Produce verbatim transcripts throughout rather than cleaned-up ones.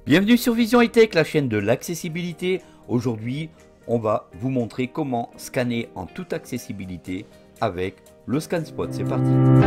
Bienvenue sur Vision High Tech, la chaîne de l'accessibilité. Aujourd'hui, on va vous montrer comment scanner en toute accessibilité avec le ScanSpot. C'est parti.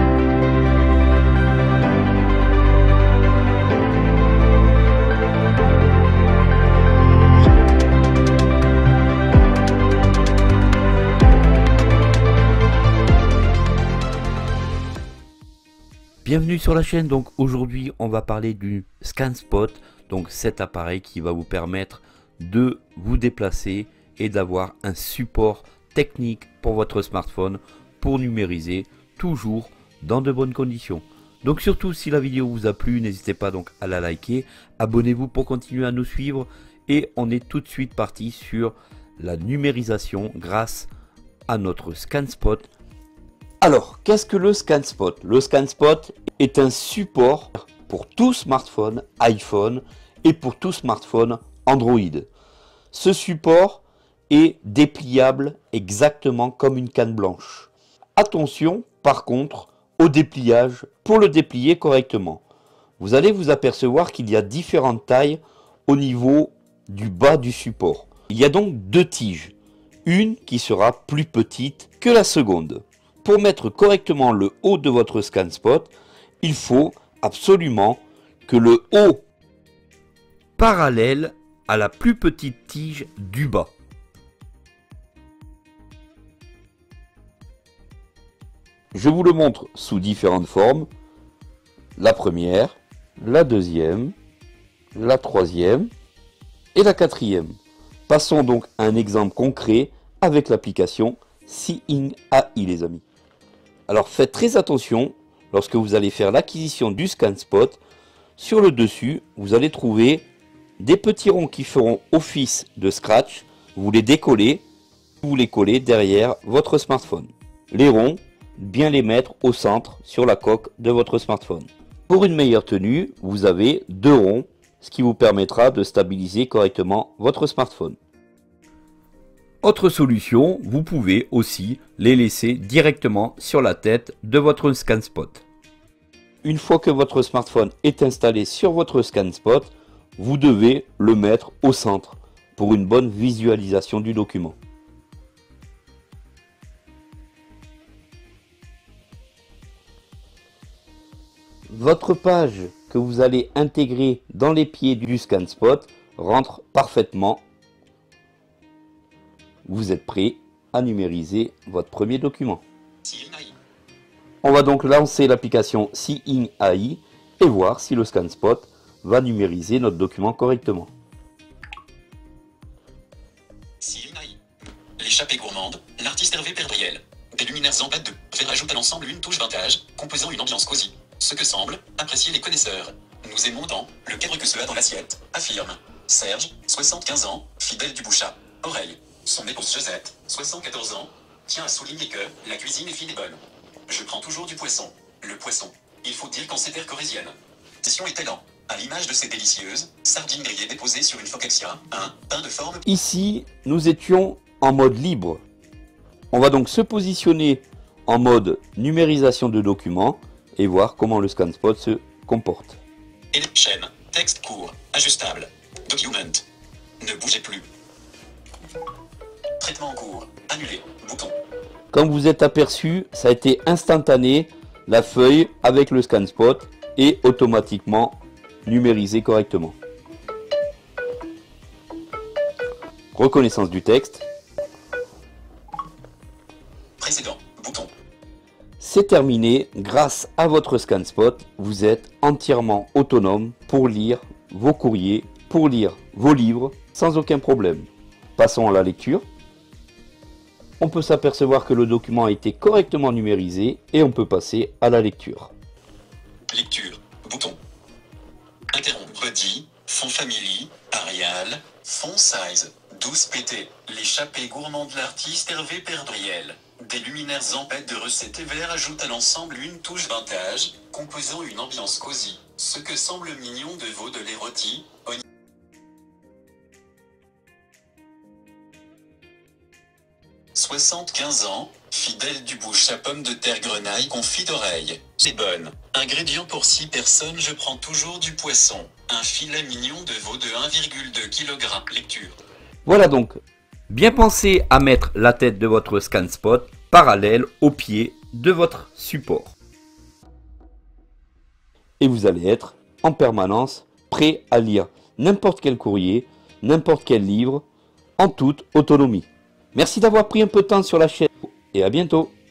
Bienvenue sur la chaîne. Donc aujourd'hui, on va parler du ScanSpot. Donc cet appareil qui va vous permettre de vous déplacer et d'avoir un support technique pour votre smartphone pour numériser toujours dans de bonnes conditions. Donc surtout, si la vidéo vous a plu, n'hésitez pas donc à la liker, abonnez-vous pour continuer à nous suivre et on est tout de suite parti sur la numérisation grâce à notre ScanSpot. Alors, qu'est-ce que le ScanSpot? Le ScanSpot est un support pour tout smartphone iPhone et pour tout smartphone Android. Ce support est dépliable exactement comme une canne blanche. Attention par contre au dépliage pour le déplier correctement. Vous allez vous apercevoir qu'il y a différentes tailles au niveau du bas du support. Il y a donc deux tiges, une qui sera plus petite que la seconde. Pour mettre correctement le haut de votre ScanSpot, il faut absolument que le haut parallèle à la plus petite tige du bas. Je vous le montre sous différentes formes. La première, la deuxième, la troisième et la quatrième. Passons donc à un exemple concret avec l'application Seeing A I, les amis. Alors faites très attention lorsque vous allez faire l'acquisition du ScanSpot. Sur le dessus, vous allez trouver des petits ronds qui feront office de scratch. Vous les décollez, vous les collez derrière votre smartphone. Les ronds, bien les mettre au centre sur la coque de votre smartphone. Pour une meilleure tenue, vous avez deux ronds, ce qui vous permettra de stabiliser correctement votre smartphone. Autre solution, vous pouvez aussi les laisser directement sur la tête de votre ScanSpot. Une fois que votre smartphone est installé sur votre ScanSpot, vous devez le mettre au centre pour une bonne visualisation du document. Votre page que vous allez intégrer dans les pieds du ScanSpot rentre parfaitement. Vous êtes prêt à numériser votre premier document. On va donc lancer l'application Seeing A I et voir si le ScanSpot va numériser notre document correctement. Seeing A I. L'échappée gourmande, l'artiste Hervé Perdriel. Des luminaires en pâte de verre ajoutent à l'ensemble une touche vintage, composant une ambiance cosy. Ce que semblent apprécier les connaisseurs. Nous aimons tant le cadre que cela dans l'assiette, affirme Serge, soixante-quinze ans, fidèle du Bouchat. Oreille. Son épouse Josette, soixante-quatorze ans, tient à souligner que la cuisine est fine et bonne. Je prends toujours du poisson. Le poisson, il faut dire qu'en ces terres corésiennes. Session est lent, à l'image de ces délicieuses sardines grillées déposées sur une focaccia, un pain de forme. Ici, nous étions en mode libre. On va donc se positionner en mode numérisation de documents et voir comment le ScanSpot se comporte. Et les chaînes, texte court, ajustable, document. Ne bougez plus. Traitement en cours, annulé, bouton. Comme vous êtes aperçu, ça a été instantané, la feuille avec le ScanSpot est automatiquement numérisée correctement. Reconnaissance du texte. Précédent, bouton. C'est terminé, grâce à votre ScanSpot, vous êtes entièrement autonome pour lire vos courriers, pour lire vos livres sans aucun problème. Passons à la lecture. On peut s'apercevoir que le document a été correctement numérisé et on peut passer à la lecture. Lecture, bouton. Interrompre dit, fond family, Arial, font size, douze P T, l'échappée gourmande de l'artiste Hervé Perdriel. Des luminaires en pâte de recettes et verre ajoutent à l'ensemble une touche vintage, composant une ambiance cosy. Ce que semble mignon de veau de lait rôti, oignon. soixante-quinze ans, fidèle du bouche à pomme de terre grenaille confit d'oreille. C'est bonne. Ingrédients pour six personnes, je prends toujours du poisson. Un filet mignon de veau de un virgule deux kilogramme. Lecture. Voilà donc, bien pensez à mettre la tête de votre ScanSpot parallèle au pied de votre support. Et vous allez être en permanence prêt à lire n'importe quel courrier, n'importe quel livre, en toute autonomie. Merci d'avoir pris un peu de temps sur la chaîne et à bientôt.